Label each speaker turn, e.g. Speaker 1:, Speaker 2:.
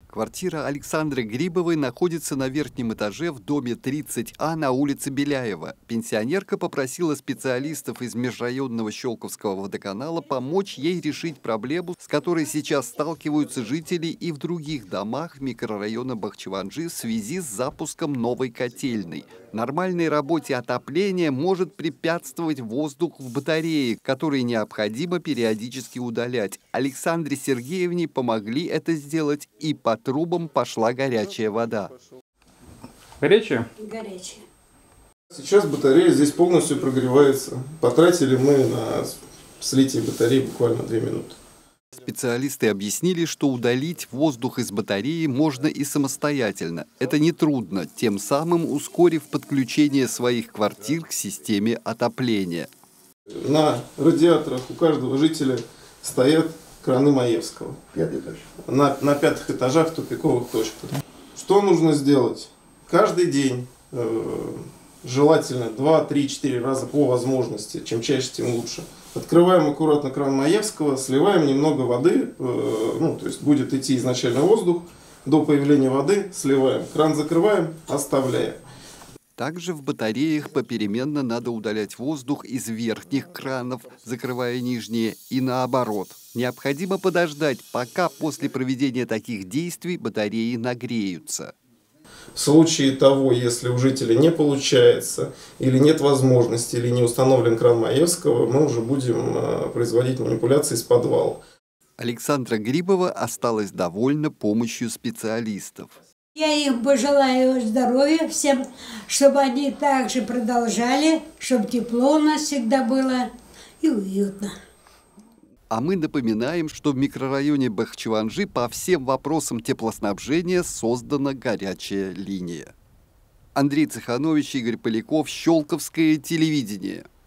Speaker 1: Квартира Александры Грибовой находится на верхнем этаже в доме 30А на улице Беляева. Пенсионерка попросила специалистов из межрайонного Щелковского водоканала помочь ей решить проблему, с которой сейчас сталкиваются жители и в других домах микрорайона Бахчеванджи в связи с запуском новой котельной. Нормальной работе отопления может препятствовать воздух в батарее, который необходимо периодически удалять. Александре Сергеевне помогли это сделать, и по трубам пошла горячая вода.
Speaker 2: Горячая?
Speaker 3: Горячая.
Speaker 4: Сейчас батарея здесь полностью прогревается. Потратили мы на слитие батареи буквально 2 минуты.
Speaker 1: Специалисты объяснили, что удалить воздух из батареи можно и самостоятельно. Это нетрудно, тем самым ускорив подключение своих квартир к системе отопления.
Speaker 4: На радиаторах у каждого жителя стоят краны Маевского. На 5-х этажах тупиковых точках. Что нужно сделать? Каждый день, желательно 2, 3, 4 раза по возможности, чем чаще, тем лучше. Открываем аккуратно кран Маевского, сливаем немного воды, то есть будет идти изначально воздух, до появления воды сливаем, кран закрываем, оставляем.
Speaker 1: Также в батареях попеременно надо удалять воздух из верхних кранов, закрывая нижние, и наоборот. Необходимо подождать, пока после проведения таких действий батареи нагреются.
Speaker 4: В случае того, если у жителя не получается, или нет возможности, или не установлен кран Маевского, мы уже будем производить манипуляции с подвала.
Speaker 1: Александра Грибова осталась довольна помощью специалистов.
Speaker 3: Я им пожелаю здоровья всем, чтобы они также продолжали, чтобы тепло у нас всегда было и уютно.
Speaker 1: А мы напоминаем, что в микрорайоне Бахчеванджи по всем вопросам теплоснабжения создана горячая линия. Андрей Цеханович, Игорь Поляков, Щелковское телевидение.